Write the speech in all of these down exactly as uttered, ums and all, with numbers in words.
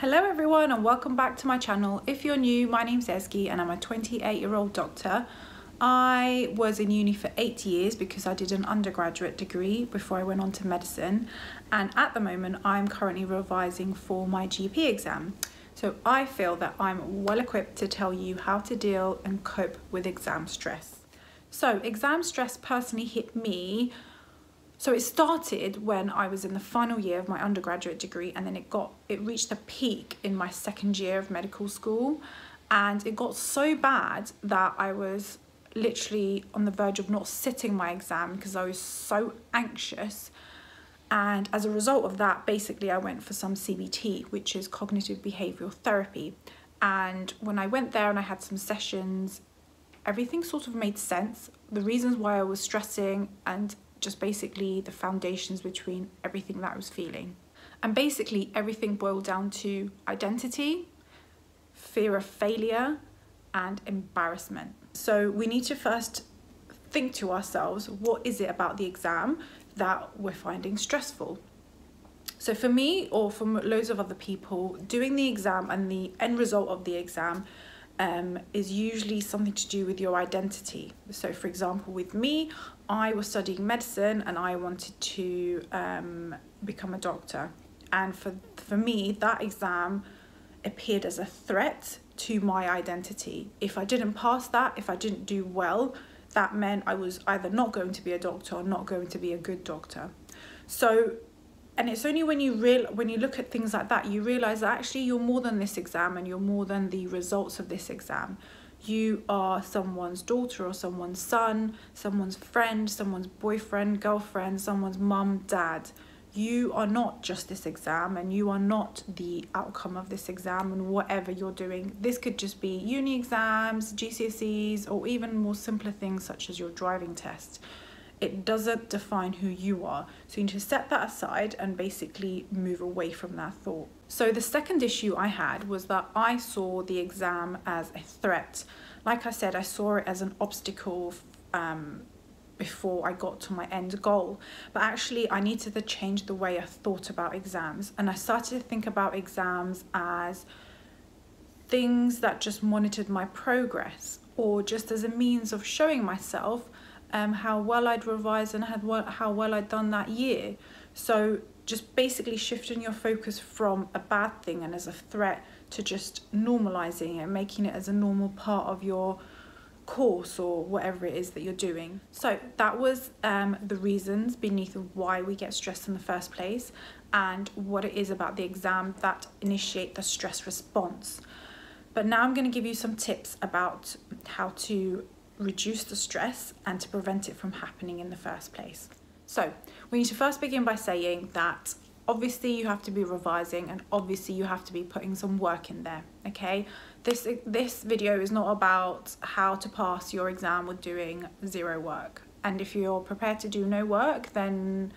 Hello everyone and welcome back to my channel. If you're new, my name's Ezgi and I'm a twenty-eight year old doctor. I was in uni for eight years because I did an undergraduate degree before I went on to medicine, and at the moment I'm currently revising for my G P exam. So I feel that I'm well equipped to tell you how to deal and cope with exam stress. So exam stress personally hit me. So it started when I was in the final year of my undergraduate degree, and then it got it reached a peak in my second year of medical school, and it got so bad that I was literally on the verge of not sitting my exam because I was so anxious. And as a result of that, basically I went for some C B T, which is cognitive behavioral therapy. And when I went there and I had some sessions, everything sort of made sense. The reasons why I was stressing and just basically the foundations between everything that I was feeling. And basically everything boiled down to identity, fear of failure, and embarrassment. So we need to first think to ourselves, what is it about the exam that we're finding stressful? So for me, or for loads of other people, doing the exam and the end result of the exam Um, is usually something to do with your identity. So for example, with me, I was studying medicine and I wanted to um, become a doctor. And for, for me, that exam appeared as a threat to my identity. If I didn't pass that, if I didn't do well, that meant I was either not going to be a doctor or not going to be a good doctor. So And it's only when you real when you look at things like that, you realise that actually you're more than this exam and you're more than the results of this exam. You are someone's daughter or someone's son, someone's friend, someone's boyfriend, girlfriend, someone's mum, dad. You are not just this exam, and you are not the outcome of this exam and whatever you're doing. This could just be uni exams, G C S Es, or even more simpler things such as your driving test. It doesn't define who you are. So you need to set that aside and basically move away from that thought. So the second issue I had was that I saw the exam as a threat. Like I said, I saw it as an obstacle um, before I got to my end goal. But actually I needed to change the way I thought about exams. And I started to think about exams as things that just monitored my progress, or just as a means of showing myself Um, how well I'd revised and had well, how well I'd done that year. So just basically shifting your focus from a bad thing and as a threat to just normalizing it, making it as a normal part of your course or whatever it is that you're doing. So that was um, the reasons beneath why we get stressed in the first place, and what it is about the exam that initiate the stress response. But now I'm going to give you some tips about how to reduce the stress and to prevent it from happening in the first place. So we need to first begin by saying that obviously you have to be revising, and obviously you have to be putting some work in there, okay? This, this video is not about how to pass your exam with doing zero work. And if you're prepared to do no work, then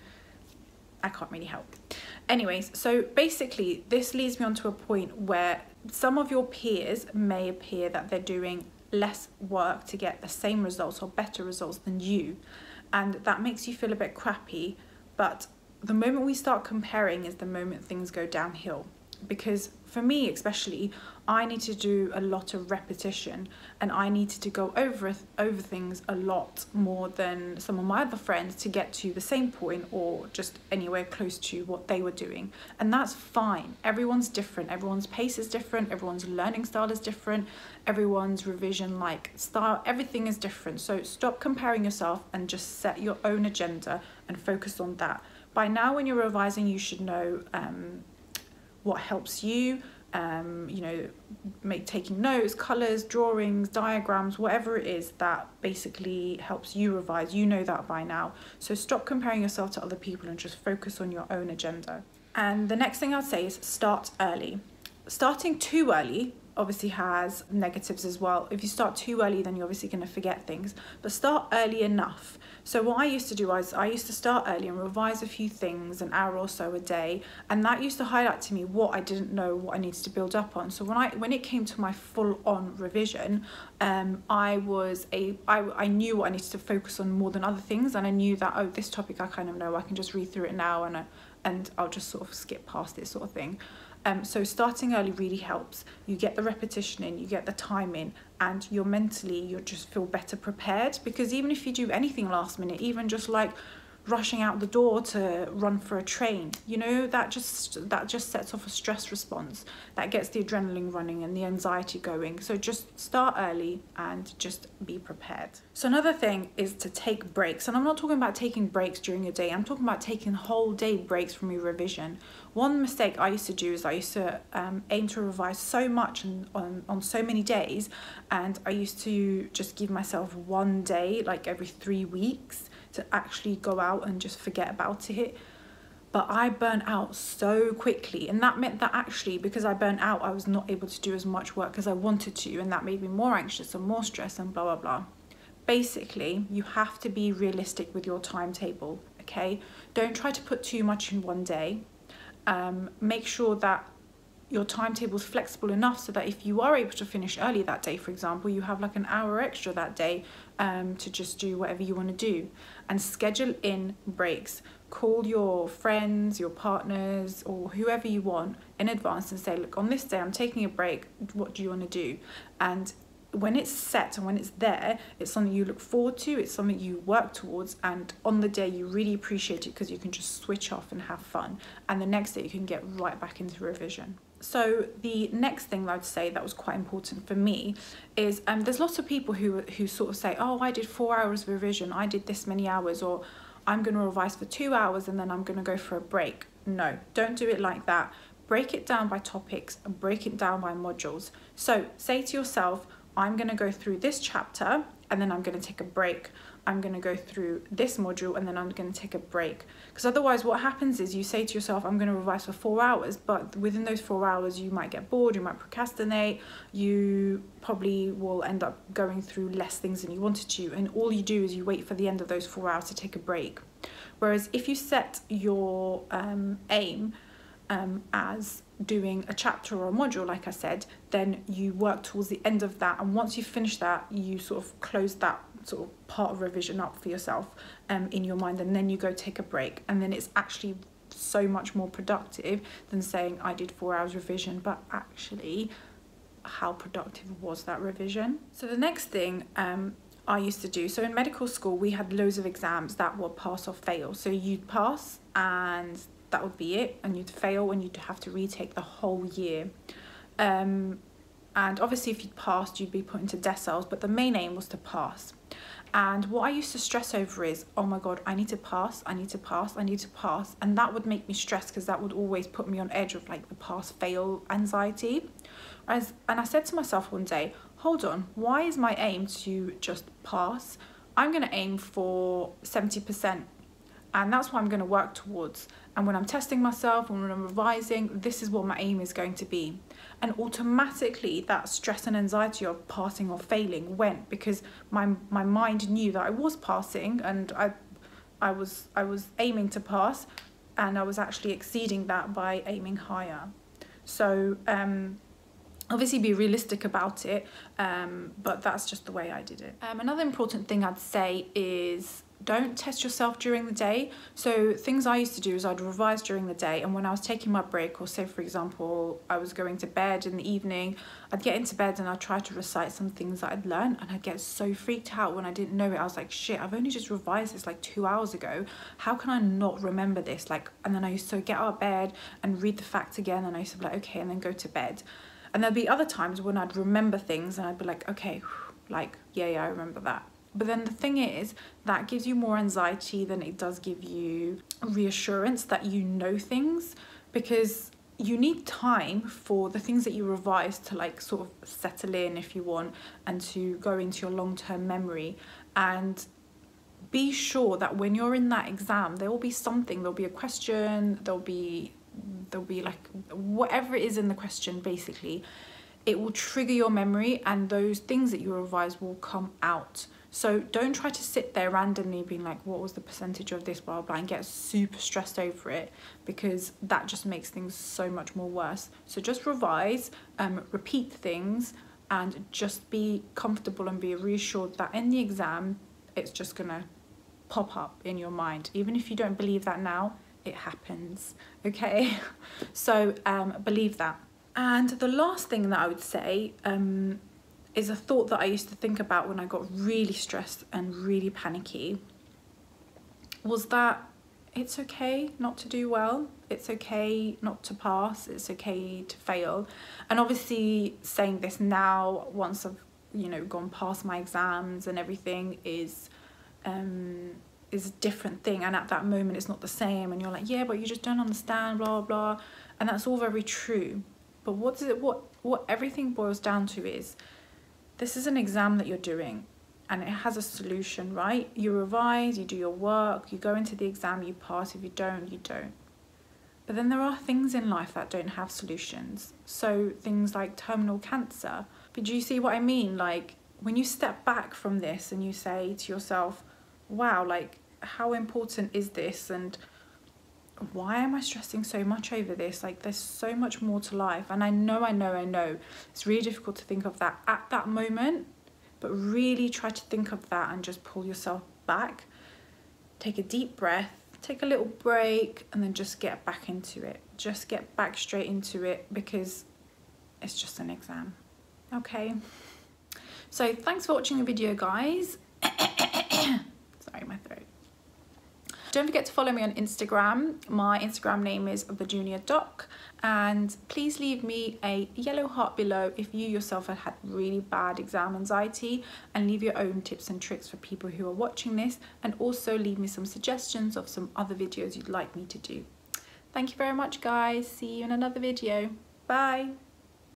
I can't really help. Anyways, so basically this leads me on to a point where some of your peers may appear that they're doing less work to get the same results or better results than you, and that makes you feel a bit crappy. But the moment we start comparing is the moment things go downhill, because for me especially, I need to do a lot of repetition, and I needed to go over over things a lot more than some of my other friends to get to the same point or just anywhere close to what they were doing. And that's fine. Everyone's different, everyone's pace is different, everyone's learning style is different, everyone's revision like style, everything is different. So stop comparing yourself and just set your own agenda and focus on that. By now when you're revising, you should know um, what helps you, um, you know, make taking notes, colours, drawings, diagrams, whatever it is that basically helps you revise. You know that by now. So stop comparing yourself to other people and just focus on your own agenda. And the next thing I'd say is start early. Starting too early obviously has negatives as well. If you start too early, then you're obviously going to forget things, but start early enough. So what I used to do was I used to start early and revise a few things, an hour or so a day, and that used to highlight to me what I didn't know, what I needed to build up on. So when I when it came to my full-on revision, um, I was a I, I knew what I needed to focus on more than other things, and I knew that, oh, this topic I kind of know, I can just read through it now, and I, and I'll just sort of skip past it, sort of thing. Um, so starting early really helps. You get the repetition in, you get the time in, and you're mentally, you just feel better prepared, because even if you do anything last minute, even just like rushing out the door to run for a train, you know, that just that just sets off a stress response that gets the adrenaline running and the anxiety going. So just start early and just be prepared. So another thing is to take breaks, and I'm not talking about taking breaks during your day, I'm talking about taking whole day breaks from your revision. One mistake I used to do is I used to um, aim to revise so much and on, on so many days, and I used to just give myself one day like every three weeks to actually go out and just forget about it. But I burnt out so quickly, and that meant that actually, because I burnt out, I was not able to do as much work as I wanted to, and that made me more anxious and more stressed and blah blah blah. Basically, you have to be realistic with your timetable, okay? Don't try to put too much in one day. Um, make sure that your timetable is flexible enough so that if you are able to finish early that day, for example, you have like an hour extra that day um, to just do whatever you want to do. And schedule in breaks. Call your friends, your partners, or whoever you want in advance and say, look, on this day I'm taking a break, what do you want to do? And when it's set and when it's there, it's something you look forward to, it's something you work towards, and on the day you really appreciate it because you can just switch off and have fun, and the next day you can get right back into revision. So the next thing I'd say that was quite important for me is um, there's lots of people who, who sort of say, oh, I did four hours of revision, I did this many hours, or I'm going to revise for two hours and then I'm going to go for a break. No, don't do it like that. Break it down by topics and break it down by modules. So say to yourself, I'm going to go through this chapter and then I'm going to take a break. I'm going to go through this module and then I'm going to take a break. Because otherwise what happens is you say to yourself, I'm going to revise for four hours, but within those four hours you might get bored, you might procrastinate, you probably will end up going through less things than you wanted to, and all you do is you wait for the end of those four hours to take a break. Whereas if you set your um, aim um, as doing a chapter or a module, like I said, then you work towards the end of that, and once you finish that, you sort of close that sort of part of revision up for yourself um, in your mind, and then you go take a break, and then it's actually so much more productive than saying I did four hours revision, but actually how productive was that revision? So the next thing um, I used to do, so in medical school we had loads of exams that were pass or fail. So you'd pass and that would be it, and you'd fail and you'd have to retake the whole year. Um, and obviously if you'd passed you'd be put into deciles, but the main aim was to pass. And what I used to stress over is, oh my god, I need to pass, I need to pass, I need to pass, and that would make me stress because that would always put me on edge of like the pass fail anxiety. As, and I said to myself one day, hold on, why is my aim to just pass? I'm going to aim for seventy percent, and that's what I'm going to work towards. And when I'm testing myself and when I'm revising, this is what my aim is going to be. And automatically that stress and anxiety of passing or failing went, because my my mind knew that I was passing and I I was I was aiming to pass, and I was actually exceeding that by aiming higher. So um obviously be realistic about it, um, but that's just the way I did it. Um, another important thing I'd say is don't test yourself during the day. So things I used to do is I'd revise during the day, and when I was taking my break, or say for example I was going to bed in the evening, I'd get into bed and I'd try to recite some things that I'd learned, and I'd get so freaked out when I didn't know it. I was like, shit, I've only just revised this like two hours ago, how can I not remember this? Like, and then I used to get out of bed and read the facts again, and I used to be like, okay, and then go to bed. And there'd be other times when I'd remember things and I'd be like, okay, like, yeah, yeah, I remember that. But then the thing is, that gives you more anxiety than it does give you reassurance that you know things, because you need time for the things that you revise to like sort of settle in, if you want, and to go into your long-term memory. And be sure that when you're in that exam, there will be something, there'll be a question, there'll be there'll be like whatever it is in the question, basically it will trigger your memory, and those things that you revise will come out. So don't try to sit there randomly being like, what was the percentage of this, blah blah, and get super stressed over it, because that just makes things so much more worse. So just revise, um, repeat things, and just be comfortable and be reassured that in the exam it's just gonna pop up in your mind. Even if you don't believe that now, it happens, okay? So um, believe that. And the last thing that I would say um, is a thought that I used to think about when I got really stressed and really panicky, was that it's okay not to do well. It's okay not to pass. It's okay to fail. And obviously saying this now, once I've, you know, gone past my exams and everything, is um, is a different thing. And at that moment, it's not the same. And you're like, yeah, but you just don't understand, blah, blah. And that's all very true. But what does it, what, what everything boils down to is, this is an exam that you're doing. And it has a solution, right? You revise, you do your work, you go into the exam, you pass. If you don't, you don't. But then there are things in life that don't have solutions. So things like terminal cancer. But do you see what I mean? Like, when you step back from this and you say to yourself, wow, like, how important is this? And why am I stressing so much over this? Like, there's so much more to life. And I know, I know, I know, it's really difficult to think of that at that moment. But really try to think of that and just pull yourself back. Take a deep breath, take a little break, and then just get back into it. Just get back straight into it, because it's just an exam. Okay? So thanks for watching the video, guys. Sorry, my throat. Don't forget to follow me on Instagram. My Instagram name is The Junior Doc. And please leave me a yellow heart below if you yourself have had really bad exam anxiety, and leave your own tips and tricks for people who are watching this, and also leave me some suggestions of some other videos you'd like me to do. Thank you very much, guys. See you in another video. Bye.